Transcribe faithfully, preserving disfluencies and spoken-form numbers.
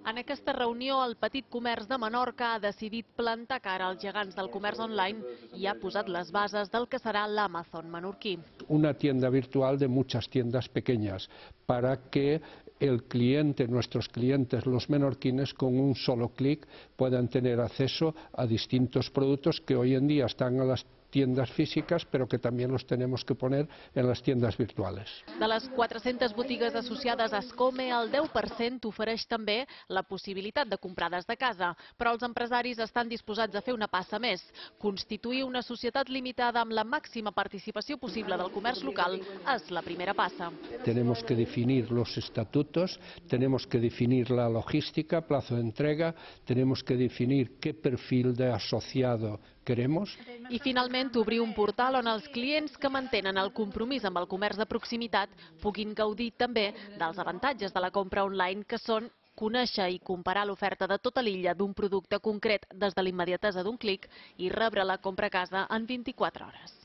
En aquesta reunió, el petit comerç de Menorca ha decidit plantar cara als gegants del comerç online i ha posat les bases del que serà l'Amazon menorquí. Una tienda virtual de muchas tiendas pequeñas para que el cliente, nuestros clientes, los menorquines, con un solo clic puedan tener acceso a distintos productos que hoy en día están en las tiendas físicas, pero que también los tenemos que poner en las tiendas virtuales. De les quatre-centes botigues associades a Escome, el deu per cent ofereix també la possibilitat de comprar des de casa, però els empresaris estan disposats a fer una passa més. Constituir una societat limitada amb la màxima participació possible del comerç local és la primera passa. Tenemos que definir los estatutos, tenemos que definir la logística, plazo de entrega, tenemos que definir qué perfil de asociado queremos. I finalment obrir un portal on els clients que mantenen el compromís amb el comerç de proximitat puguin gaudir també dels avantatges de la compra online, que són conèixer i comparar l'oferta de tota l'illa d'un producte concret des de l'immediatesa d'un clic i rebre la compra a casa en vint-i-quatre hores.